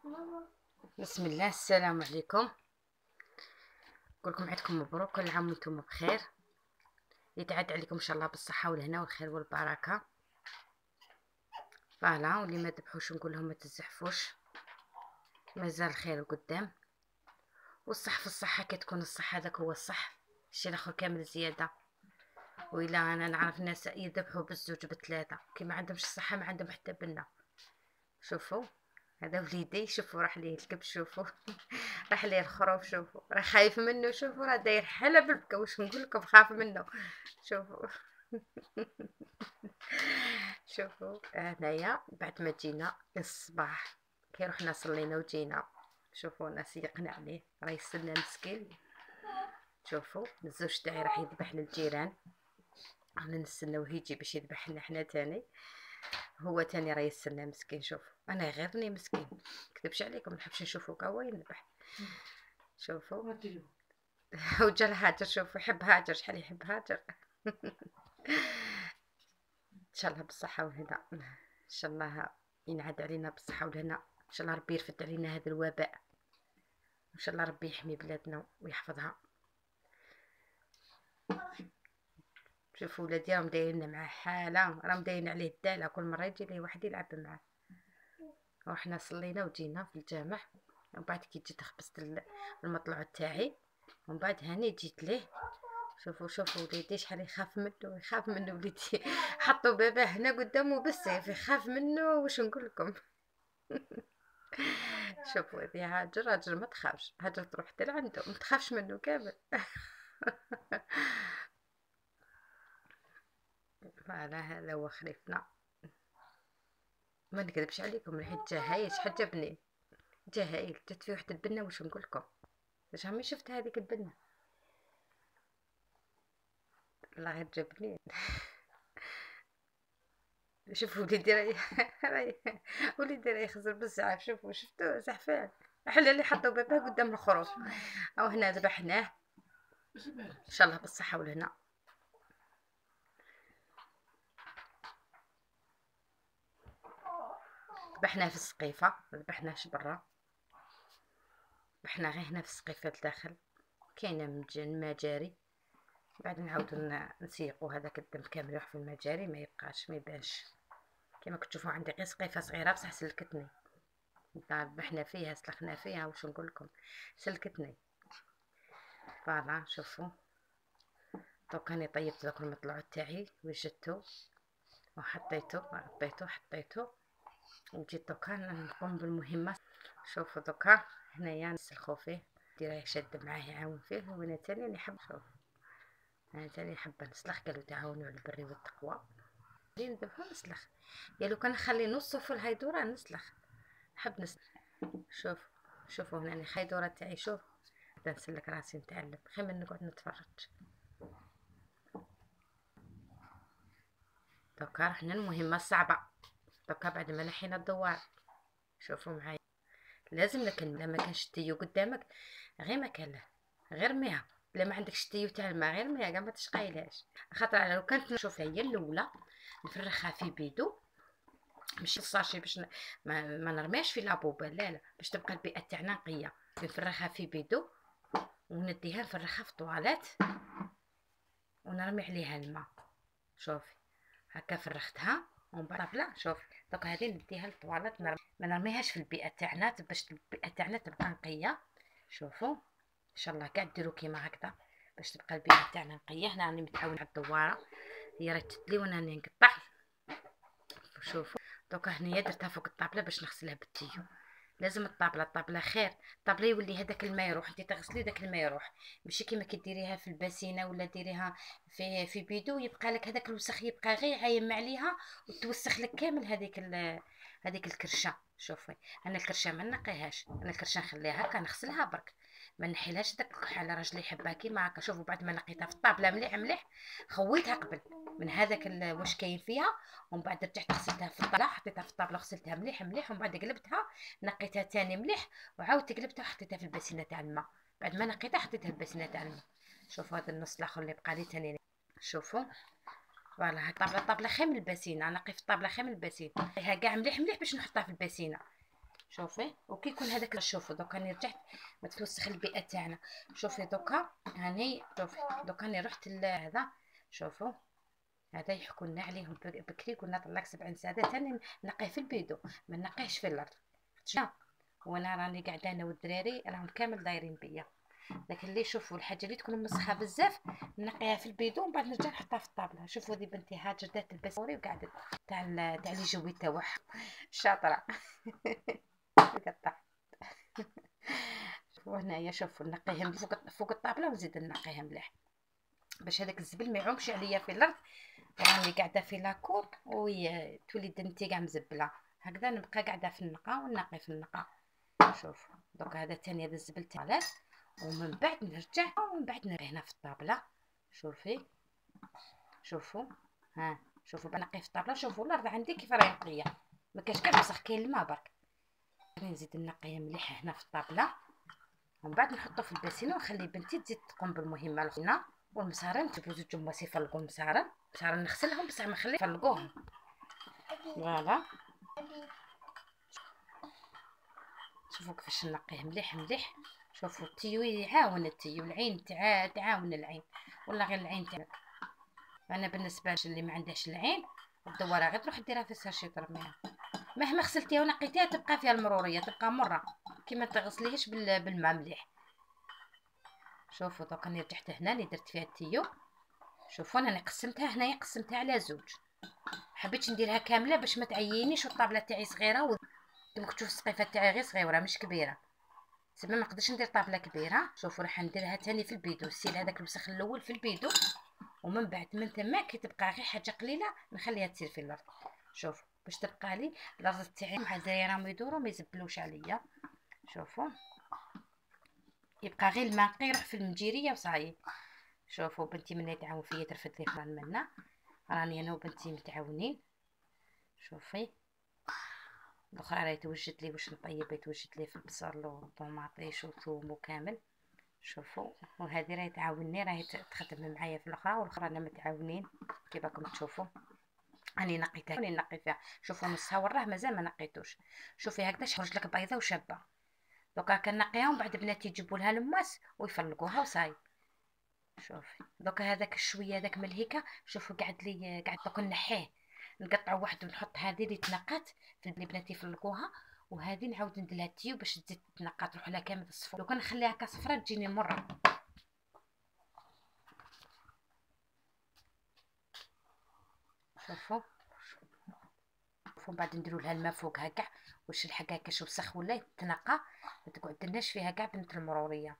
بسم الله. السلام عليكم. نقول لكم عيدكم مبروك، كل عام وانتم بخير. يتعاد عليكم ان شاء الله بالصحه والهنا والخير والبركه. فوالا، واللي ما ذبحوش نقول لهم ما تزحفوش، مازال الخير قدام. والصح في الصحه كي تكون الصح هذاك هو الصح، الشيء الاخر كامل زياده. وإلا انا نعرف ناس يذبحوا بالزوج بثلاثه كي ما عندهمش الصحه، ما عندهم حتى بنه. شوفوا هذا وليدي، شوفوا راح ليه الكبش، شوفوا راح ليه الخروف، شوفوا راه خايف منه، شوفوا راه داير حلا بالبكا. واش نقول لكم، خاف منه. شوفوا شوفوا هنايا بعد ما جينا الصباح كي رحنا صلينا وجينا، شوفوا ناس يقنع عليه راه يستنى مسكين. شوفوا الزوج تاعي راح يذبح للجيران، رانا نستناوه يجي باش يذبح لنا حنا تاني. هو تاني راه يستنى مسكين. شوفوا انا غيرني مسكين، كذبش عليكم، نحبش نشوفوك هو يذبح. شوفوا وجا هاجر، شوفوا يحب هاجر، شحال يحب هاجر. ان شاء الله بالصحه والهنا، ان شاء الله ينعاد علينا بالصحه والهنا، ان شاء الله ربي يرفد علينا هذا الوباء، ان شاء الله ربي يحمي بلادنا ويحفظها. شوفوا ولادي راهم دايرين معاه حاله، راهم دايرين عليه الداله، كل مره يجي ليه واحد يلعب معاه. وحنا صلينا وجينا في الجامع، ومن بعد كي جيت خبزت المطلوع تاعي، ومن بعد هاني جيت ليه. شوفوا وليدي شحال يخاف منه وليدي. حطوا باباه هنا قدامه بالسيف، يخاف منه. واش نقول لكم. شوفوا هذه هاجر ما تخافش، هاجر تروح حتى لعنده، ما تخافش منه كامل. فعلا هذا هو خليفنا. ما نكذبش عليكم، الحين جا هايل، شحال جابني، جا هايل، جات فيه واحد البنه. واش نقول لكم، جامي شفت هذيك البنه، والله غير جابني. شوفوا وليدي وليدي راه يخزر بالزعاف. شفتوه زعفان، حل اللي حطوا باباه قدام الخروف. او هنا ذبحناه ان شاء الله بالصحه والهنا. ذبحناه في السقيفه، ما ذبحناهش برا، ذبحناه غير هنا في السقيفه الداخل، كاينه المجاري. بعد نعاودو نسيقو هذاك الدم كامل يروح في المجاري، ما يبقاش، ما يبانش. كما كتشوفوا عندي غير سقيفه صغيره بصح سلكتني، ذبحنا فيها، سلخنا فيها. واش نقول لكم، سلكتني. فوالا شوفوا دوك راني طيبت داك المطلوع تاعي، وجدتو وحطيتو، حطيتو وجيت دوكا نقوم بالمهمه. شوفوا دوكا هنايا نسلخو فيه، راه شاد معاه يعاون فيه، وانا تاني نحب. شوف انا تاني نحب نسلخ، قالوا تعاونوا على البر والتقوى. ندبحو نسلخ، قالوا كان نخلي نصو في الهيدوره نسلخ، نحب نسلخ. شوف شوفوا هنا الهيدوره تاعي، شوف نبدا نسلك راسي نتعلم خير من نقعد نتفرج. دوكا رحنا المهمه الصعبه. دوكا بعد ما نحينا الدوار، شوفوا معايا، لازم لكن ما كانش التيو قدامك غير ما كان له، غير ميها. لا ما عندكش التيو تاع الماء غير ميها، كاع ما تشقايلهاش. خاطر لو كانت نشوفها هي الاولى نفرخها في بيدو، ماشي الصاشي باش ما نرميهاش في لابوبه، لا باش تبقى البيئه تاعنا نقيه. نفرخها في بيدو ونديها نفرخها في طوالات ونرمي عليها الماء. شوفي هكا فرختها ومن بعد طابله. شوف دوك هذه نديها للطواليت، ما نرميهاش في البيئه تاعنا باش البيئه تاعنا تبقى نقيه. شوفوا ان شاء الله كاع ديروا كيما هكذا باش تبقى البيئه تاعنا نقيه. هنا راني متعاونه على الدواره، هي راه تتلي وانا راني نقطع. شوفوا دوكا هنايا درتها فوق الطابله باش نغسلها بالتيو. لازم الطابله خير، الطابله يولي هذاك الماء يروح، انت تغسلي داك الماء يروح، ماشي كيما كديريها في الباسينه ولا ديريها في بيدو يبقى لك هذاك الوسخ، يبقى غير عايم عليها وتوسخ لك كامل هذيك الكرشه. شوفي انا الكرشه ما نقيهاش، انا الكرشه نخليها هكا نغسلها برك، ما نحيلهاش داك الكحل، راجلي يحبها كيما هكا. شوفوا بعد ما نقيتها في الطابله مليح مليح، خويتها قبل من هذاك واش كاين فيها، ومن بعد رجعت غسلتها في الطابله، حطيتها في الطابله غسلتها مليح مليح، ومن بعد قلبتها نقيتها تاني مليح، وعاودت قلبتها وحطيتها في الباسينه تاع الماء. بعد ما نقيتها حطيتها في الباسينه تاع الماء. شوفوا هذا النص الاخر اللي بقى لي تاني، شوفوا فوالا الطابله خير من الباسينه، نقي في الطابله خير من الباسينه، نقيها كاع مليح مليح باش نحطها في الباسينه. شوفي وكي يكون هذاك. شوفوا دوكا راني رجعت ما تفوسخ البيئه تاعنا. شوفي دوكا هاني، شوفي دوكا راني رحت لهذا. شوفوا هذا يحكوا لنا عليهم بكري، قلنا طلعك 7 ساعات ثاني نقيه في البيدو ما نقيهش في الارض. وانا راني قاعده انا والدراري راهم كامل دايرين بيا. لكن اللي شوفوا الحاجه اللي تكون مسخه بزاف نقيها في البيدو ومن بعد نرجع نحطها في الطابله. شوفوا دي بنتي هاجر دات البسوري وقعدت تاع لي جوي تاعها شاطره. قطع. وهنايا شوفوا نقيهم فوق الطابله ونزيد نقيهم مليح باش هذاك الزبل ما يعومش عليا في الارض. راني قاعده في لاكور وتولي دنتي كاع مزبله هكذا، نبقى قاعده في النقا ونقي في النقا. شوف دوك هذا ثاني هذا الزبل تاعي ومن بعد نرجع ومن بعد نري هنا في الطابله. شوفي شوفوا ها، شوفوا بنقي في الطابله. شوفوا الارض عندي كيف راهي نقيه ما كاش كاع بصح كاين الماء برك. نزيد نقيه مليح هنا في الطابله ومن بعد نحطه في الباسينه ونخلي بنتي تزيد تقوم بالمهمه الاخرى. والمصارين تجيبوا زوج جماس يفلقوا المصارين نغسلهم بصح ما نخلي يفلقوهم. فوالا شوفوا كيفاش نقيه مليح مليح. شوفوا التيو يعاون التيو، العين تعاون العين ولا غير العين تاعك. انا بالنسبه اللي ما عندهاش العين الدواره غير تروح ديرها في الساشي ترميها، مهما غسلتيها ونقيتيها تبقى فيها المروريه، تبقى مره كيما تغسليهش بالماء مليح. شوفوا دوك راني رجعت هنا اللي درت فيها التيو. شوفوا انا قسمتها هنايا، قسمتها على زوج، حبيت نديرها كامله باش ما تعيينيش والطابله تاعي صغيره كما تشوف السقيفه تاعي غير صغيره مش كبيره، تما ما نقدرش ندير طابله كبيره. شوفوا راح نديرها تاني في البيدو، نسيل هذاك الوسخ الاول في البيدو ومن بعد من ثم كي تبقى غير حاجه قليله نخليها تسير في الارض. شوفوا باش تبقى لي الارض تاعي مع الزراير يدوروا ما يزبلوش عليا. شوفوا يبقى غير الماء يروح في المجيريه وصايي. شوفوا بنتي من تعاون فيا ترفد لي خران منا، راني انا وبنتي متعاونين. شوفي الاخرى راهي توجد لي واش نطيب، توجد لي في البصل والطوماطيش والثوم وكامل. شوفوا وهذه راهي تعاوني، راهي تخدم معايا في الاخرى والاخرى انا متعاونين كيف راكم تشوفوا. راني نقيتها راني نقي فيها. شوفوا نصها وراه مازال ما نقيتوش. شوفي هكذا تخرج لك بيضه وشابه. دوكا كنقيها ومن بعد بناتي يجيبوا لها الماس ويفلقوها وصاي. شوفي دوكا هذاك الشويه هذاك من الهيكه. شوفوا قاعد دوكا نحيه نقطع واحد ونحط هذه اللي تنقات في اللي بناتي يفلقوها، وهذه نعاود ندير لها التيو باش تزيد تنقى تروح لها كامل الصفر. دوكا نخليها هكا صفرا تجيني مره. شوفوا من بعد نديروا لها الماء فوق هكا واش الحق هكا شوف سخ ولا تنقى ما تقعدلناش فيها كاع بنت المروريه.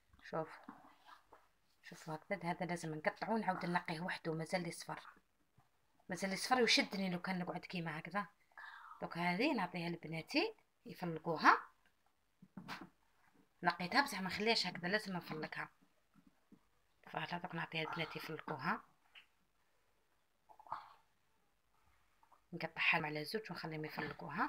شوفوا هكذا هذا لازم نقطعو نعاود نقيه وحده مازال لي صفر، مازال لي صفر ويشدني لو كان نقعد كيما هكذا. دوك هذه نعطيها لبناتي يفلقوها. نقيتها بصح ما نخليهاش هكذا لازم نفلقها. فهذا دوك نعطيها لبناتي يفلقوها، نقطعها على زوج ونخليهم يفلقوها.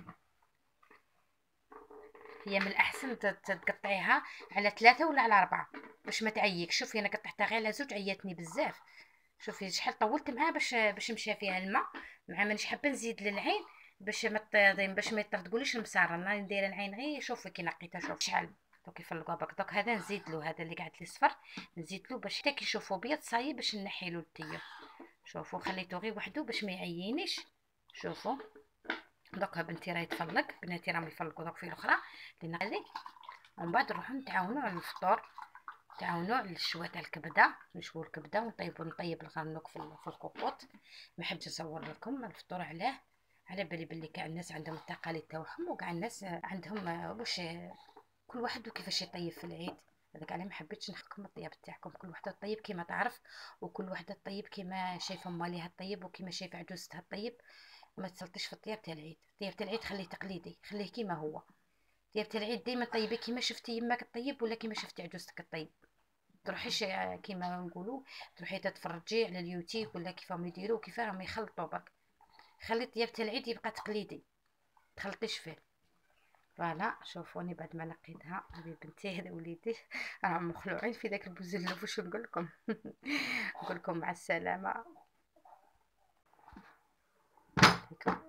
هي من الاحسن تقطعيها على 3 ولا على 4 باش ما تعييك. شوفي انا قطعتها غير على زوج عياتني بزاف. شوفي شحال طولت معها باش مشى فيها الماء، مع مانيش حابه نزيد للعين باش ما تطيضين باش ما تقوليش المساره راني ندير العين غير. شوفي كي نقيتها شوف شحال دوك يفلقوها برك. دوك هذا نزيد له هذا اللي قاعد لي صفر نزيد له باش حتى كي يشوفوا بيض صايي باش نحي له التيو. شوفوا خليته غير وحده باش ما يعينيش. شوفوا دوك بنتي راهي تفلق، بناتي راهم يفلقوا دوك في الاخرى لان هذه. ومن بعد نروحوا نتعاونوا على الفطور، تعاونوا على الشوا تاع الكبده، نشووا الكبده نطيب الغنوق في الكوكوط. ما حبيتش نصور لكم الفطور على بالي بلي كاع الناس عندهم التقاليد تاعهم وكاع الناس عندهم واش كل واحد وكيفاش يطيب في العيد. هذاك علاه ما حبيتش نحكم الطياب تاعكم، كل وحده تطيب كيما تعرف وكل وحده تطيب كيما شايفه ماليها تطيب وكيما شايفه عجوزتها تطيب. ما تسلطيش في الطياب تاع العيد. الطياب تاع العيد خليه تقليدي، خليه كيما هو. الطياب تاع العيد ديما طيبي كيما شفتي يماك تطيب ولا كيما شفتي عجوزتك تطيب. تروحيش كيما نقولوا تروحي تتفرجي على اليوتيوب ولا كيفاهم يديروا كيف راهم يخلطوا برك. خلي الطياب تاع العيد يبقى تقليدي تخلطيش فيه. فوالا شوفوني بعد ما نقيتها هذه بنتي هذا وليدي راهم مخلوعين في داك البوزلوف. واش نقول لكم؟ نقول لكم مع السلامه.